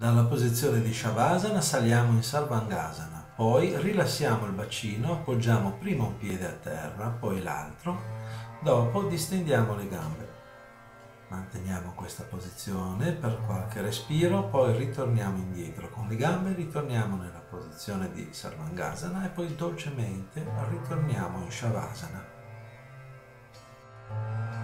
Dalla posizione di Shavasana saliamo in Sarvangasana, poi rilassiamo il bacino, appoggiamo prima un piede a terra, poi l'altro, dopo distendiamo le gambe. Manteniamo questa posizione per qualche respiro, poi ritorniamo indietro con le gambe, ritorniamo nella posizione di Sarvangasana e poi dolcemente ritorniamo in Shavasana.